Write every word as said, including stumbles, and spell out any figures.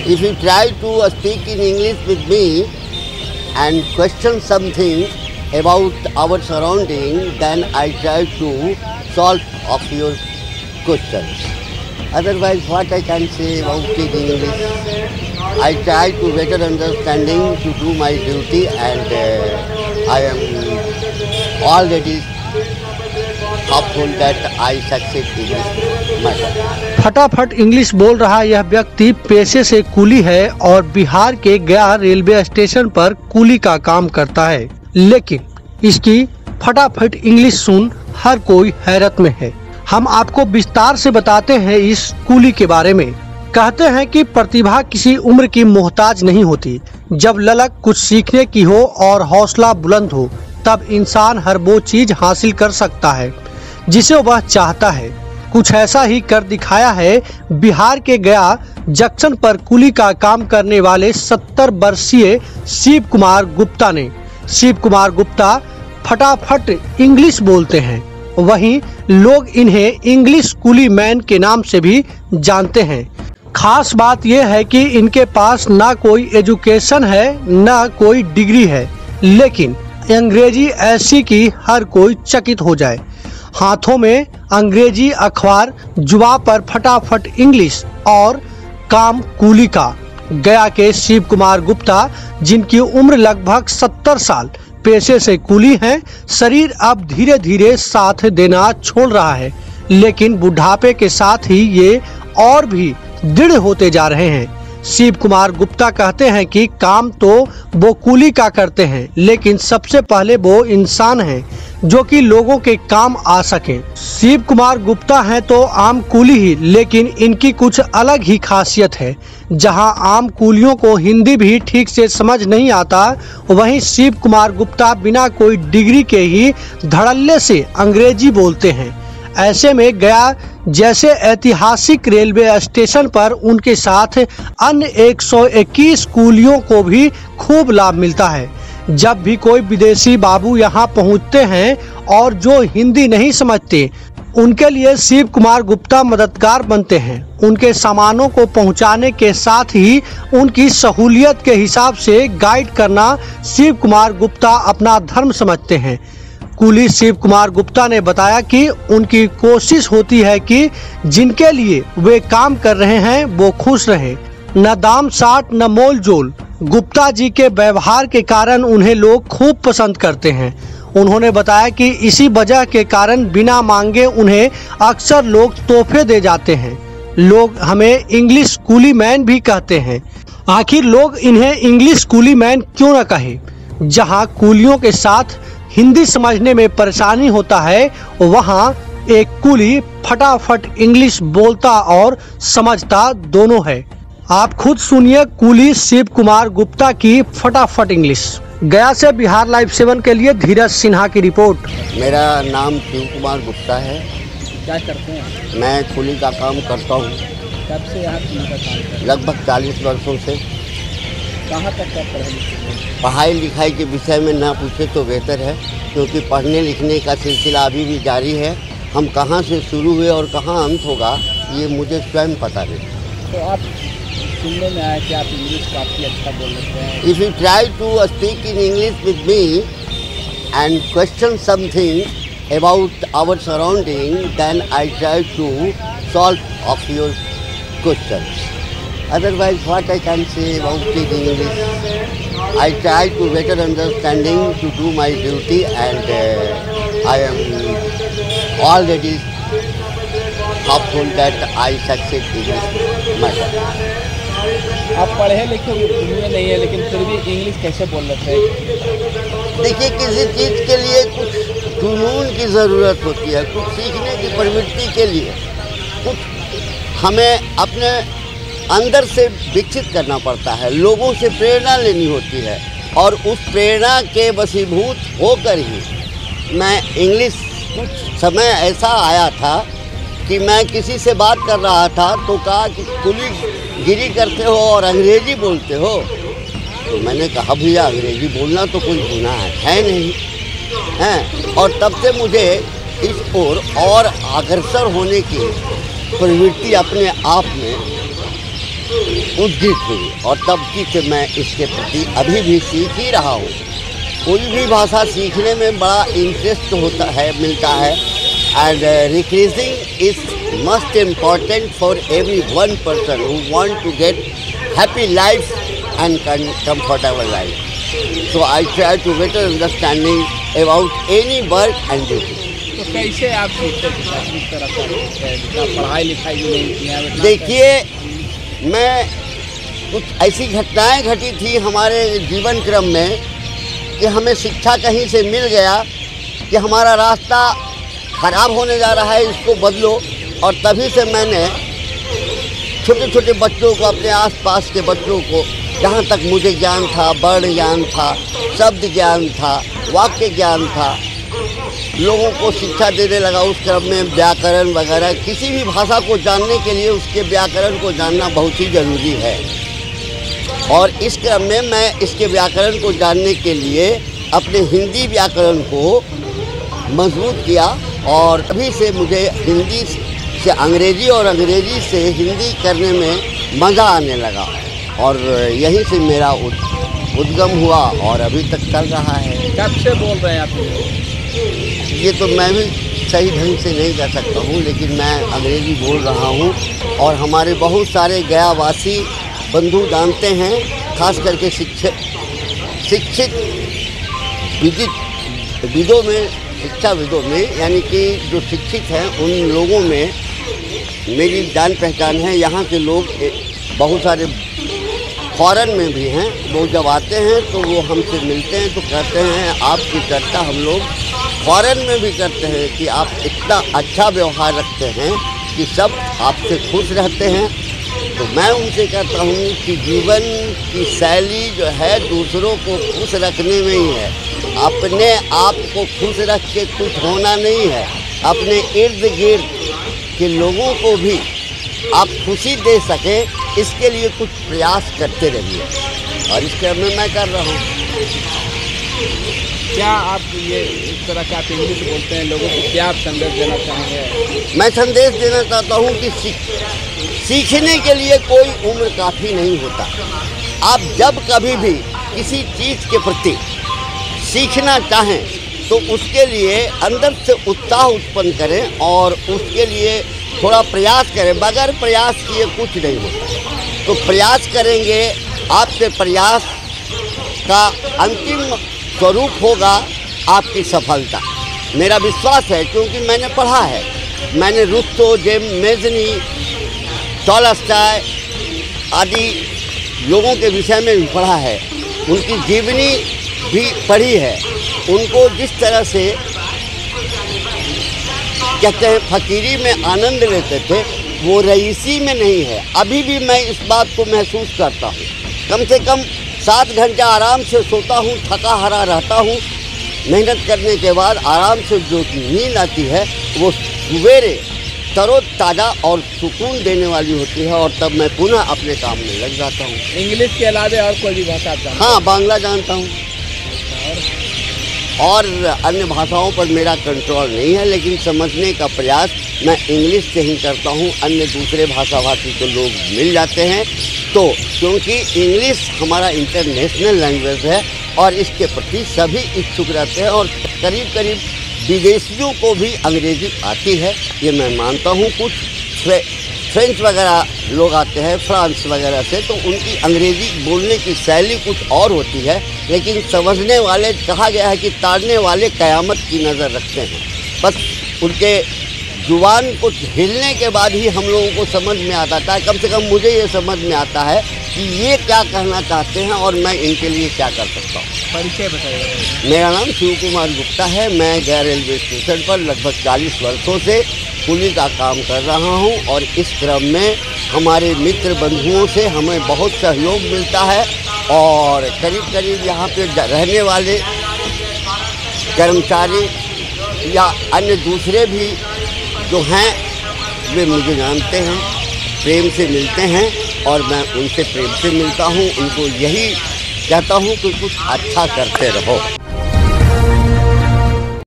If you try to speak in English with me and question something about our surrounding, then I try to solve of your questions. Otherwise, what I can say about it in English? I try to better understanding to do my duty, and uh, I am already hopeful that I succeed in this matter. फटाफट English बोल रहा यह व्यक्ति पेशे से coolie है और बिहार के गया रेलवे स्टेशन पर कूली का काम करता है, लेकिन इसकी फटाफट इंग्लिश सुन हर कोई हैरत में है। हम आपको विस्तार से बताते हैं इस कूली के बारे में। कहते हैं कि प्रतिभा किसी उम्र की मोहताज नहीं होती। जब ललक कुछ सीखने की हो और हौसला बुलंद हो, तब इंसान हर वो चीज हासिल कर सकता है जिसे वह चाहता है। कुछ ऐसा ही कर दिखाया है बिहार के गया जंक्शन पर कूली का काम करने वाले सत्तर वर्षीय शिव कुमार गुप्ता ने। शिव कुमार गुप्ता फटाफट इंग्लिश बोलते हैं, वहीं लोग इन्हें इंग्लिश कूली मैन के नाम से भी जानते हैं। खास बात यह है कि इनके पास ना कोई एजुकेशन है ना कोई डिग्री है, लेकिन अंग्रेजी ऐसी कि हर कोई चकित हो जाए। हाथों में अंग्रेजी अखबार, जुबान पर फटाफट इंग्लिश और काम कूली का। गया के शिव कुमार गुप्ता, जिनकी उम्र लगभग सत्तर साल, पेशे से कूली हैं। शरीर अब धीरे धीरे साथ देना छोड़ रहा है, लेकिन बुढ़ापे के साथ ही ये और भी दृढ़ होते जा रहे हैं। शिव कुमार गुप्ता कहते हैं कि काम तो वो कूली का करते हैं, लेकिन सबसे पहले वो इंसान हैं जो कि लोगों के काम आ सके। शिव कुमार गुप्ता हैं तो आम कूली ही, लेकिन इनकी कुछ अलग ही खासियत है। जहां आम कूलियों को हिंदी भी ठीक से समझ नहीं आता, वहीं शिव कुमार गुप्ता बिना कोई डिग्री के ही धड़ल्ले से अंग्रेजी बोलते हैं। ऐसे में गया जैसे ऐतिहासिक रेलवे स्टेशन पर उनके साथ अन्य एक सौ इक्कीस कूलियों को भी खूब लाभ मिलता है। जब भी कोई विदेशी बाबू यहाँ पहुँचते हैं और जो हिंदी नहीं समझते, उनके लिए शिव कुमार गुप्ता मददगार बनते हैं। उनके सामानों को पहुँचाने के साथ ही उनकी सहूलियत के हिसाब से गाइड करना शिव कुमार गुप्ता अपना धर्म समझते हैं। कूली शिव कुमार गुप्ता ने बताया कि उनकी कोशिश होती है कि जिनके लिए वे काम कर रहे हैं वो खुश रहे, न दाम साट न मोल जोल। गुप्ता जी के व्यवहार के कारण उन्हें लोग खूब पसंद करते हैं। उन्होंने बताया कि इसी वजह के कारण बिना मांगे उन्हें अक्सर लोग तोहफे दे जाते हैं। लोग हमें इंग्लिश कूली मैन भी कहते हैं। आखिर लोग इन्हें इंग्लिश कूली मैन क्यों न कहे? जहां कूलियों के साथ हिंदी समझने में परेशानी होता है, वहां एक कूली फटाफट इंग्लिश बोलता और समझता दोनों है। आप खुद सुनिए कूली शिव कुमार गुप्ता की फटाफट इंग्लिश। गया से बिहार लाइव सेवन के लिए धीरज सिन्हा की रिपोर्ट। मेरा नाम शिव कुमार गुप्ता है। क्या करते हैं? मैं कूली का काम करता हूँ। कब से यहाँ कूली का काम करते हैं? लगभग चालीस वर्षों से। कहाँ तक क्या पढ़े लिखे हैं? पढ़ाई लिखाई के विषय में ना पूछे तो बेहतर है, क्योंकि पढ़ने लिखने का सिलसिला अभी भी जारी है। हम कहाँ से शुरू हुए और कहाँ अंत होगा, ये मुझे स्वयं पता नहीं। तो आप सुनने में आया कि आप इंग्लिश काफ़ी अच्छा बोल लेते हैं। If you try to speak in English with me and question something about our surrounding, then I try to solve of your questions. Otherwise, what I can say about it in English? I try to better understanding to do my duty, and uh, I am already hopeful that I succeed in this matter. आप पढ़े लिखे हुए नहीं है, लेकिन फिर भी English कैसे बोल लेते हैं? देखिए, किसी चीज़ के लिए कुछ जुनून की ज़रूरत होती है, कुछ सीखने की प्रवृत्ति के लिए कुछ हमें अपने अंदर से विकसित करना पड़ता है। लोगों से प्रेरणा लेनी होती है, और उस प्रेरणा के वशीभूत होकर ही मैं इंग्लिश, कुछ समय ऐसा आया था कि मैं किसी से बात कर रहा था तो कहा कि कूली गिरी करते हो और अंग्रेजी बोलते हो। तो मैंने कहा भैया अंग्रेजी बोलना तो कोई गुनाह है, है नहीं हैं। और तब से मुझे इस ओर और अग्रसर होने की प्रवृत्ति अपने आप में उद्गित हुई और तब की से मैं इसके प्रति अभी भी सीख ही रहा हूँ। कोई भी भाषा सीखने में बड़ा इंटरेस्ट होता है, मिलता है। And recreating is must important for every one person who want to get happy life and comfortable life. So I try to better understanding about any work and duty. तो कैसे आप सीखते हैं इस तरह का पढ़ाई लिखाई भी नहीं किया? देखिए, मैं कुछ ऐसी घटनाएं घटी थी हमारे जीवन क्रम में कि हमें शिक्षा कहीं से मिल गया कि हमारा रास्ता खराब होने जा रहा है, इसको बदलो। और तभी से मैंने छोटे छोटे बच्चों को, अपने आसपास के बच्चों को, जहाँ तक मुझे ज्ञान था, वर्ण ज्ञान था, शब्द ज्ञान था, वाक्य ज्ञान था, लोगों को शिक्षा देने लगा। उस क्रम में व्याकरण वगैरह, किसी भी भाषा को जानने के लिए उसके व्याकरण को जानना बहुत ही ज़रूरी है। और इस क्रम में मैं इसके व्याकरण को जानने के लिए अपने हिंदी व्याकरण को मजबूत किया और तभी से मुझे हिंदी से अंग्रेजी और अंग्रेजी से हिंदी करने में मज़ा आने लगा और यहीं से मेरा उद्गम हुआ और अभी तक चल रहा है। कब से बोल रहे हैं आप? ये तो मैं भी सही ढंग से नहीं कह सकता हूँ, लेकिन मैं अंग्रेजी बोल रहा हूँ और हमारे बहुत सारे गयावासी बंधु जानते हैं, खास करके शिक्षित शिक्षित विदित विदों में, शिक्षाविदों में, यानी कि जो शिक्षित हैं उन लोगों में मेरी जान पहचान है। यहाँ के लोग बहुत सारे फॉरेन में भी हैं, वो जब आते हैं तो वो हमसे मिलते हैं तो कहते हैं आपकी चर्चा हम लोग फॉरेन में भी करते हैं कि आप इतना अच्छा व्यवहार रखते हैं कि सब आपसे खुश रहते हैं। तो मैं उनसे कहता हूँ कि जीवन की शैली जो है दूसरों को खुश रखने में ही है, अपने आप को खुश रख के कुछ होना नहीं है। अपने इर्द गिर्द के लोगों को भी आप खुशी दे सकें, इसके लिए कुछ प्रयास करते रहिए और इस क्रम में मैं कर रहा हूँ। क्या आप ये इस तरह का आप इंग्लिश बोलते हैं, लोगों को क्या आप संदेश देना चाहेंगे? मैं संदेश देना चाहता हूँ कि सीख सीखने के लिए कोई उम्र काफ़ी नहीं होता। आप जब कभी भी किसी चीज़ के प्रति सीखना चाहें तो उसके लिए अंदर से उत्साह उत्पन्न करें और उसके लिए थोड़ा प्रयास करें। बगैर प्रयास किए कुछ नहीं होता। तो प्रयास करेंगे, आपके प्रयास का अंतिम स्वरूप होगा आपकी सफलता। मेरा विश्वास है, क्योंकि मैंने पढ़ा है। मैंने रुस्तों, जेम मेज़नी, टॉलस्टॉय आदि लोगों के विषय में भी पढ़ा है, उनकी जीवनी भी पढ़ी है। उनको जिस तरह से कहते हैं फकीरी में आनंद लेते थे, वो रईसी में नहीं है। अभी भी मैं इस बात को महसूस करता हूँ। कम से कम सात घंटा आराम से सोता हूँ, थका हारा रहता हूँ। मेहनत करने के बाद आराम से जो नींद आती है वो सवेरे तरोताज़ा और सुकून देने वाली होती है और तब मैं पुनः अपने काम में लग जाता हूँ। इंग्लिश के अलावा और कोई भी भाषा आप जानते हैं? हाँ, बांग्ला जानता हूँ और अन्य भाषाओं पर मेरा कंट्रोल नहीं है, लेकिन समझने का प्रयास मैं इंग्लिश से ही करता हूँ। अन्य दूसरे भाषाभाषी तो लोग मिल जाते हैं, तो क्योंकि इंग्लिश हमारा इंटरनेशनल लैंग्वेज है और इसके प्रति सभी इच्छुक रहते हैं और करीब करीब विदेशियों को भी अंग्रेज़ी आती है, ये मैं मानता हूँ। कुछ फ्रेंच वगैरह लोग आते हैं फ्रांस वगैरह से, तो उनकी अंग्रेज़ी बोलने की शैली कुछ और होती है, लेकिन समझने वाले, कहा गया है कि ताड़ने वाले क़यामत की नज़र रखते हैं। बस उनके जुबान को हिलने के बाद ही हम लोगों को समझ में आता है। कम से कम मुझे ये समझ में आता है कि ये क्या कहना चाहते हैं और मैं इनके लिए क्या कर सकता हूँ। परिचय बताइए। मेरा नाम शिव कुमार गुप्ता है। मैं गया रेलवे स्टेशन पर लगभग चालीस वर्षों से कुली का काम कर रहा हूँ और इस क्रम में हमारे मित्र बंधुओं से हमें बहुत सहयोग मिलता है और करीब करीब यहाँ पे रहने वाले कर्मचारी या अन्य दूसरे भी जो हैं वे मुझे जानते हैं, प्रेम से मिलते हैं और मैं उनसे प्रेम से मिलता हूँ। उनको यही कहता हूँ कि कुछ अच्छा करते रहो।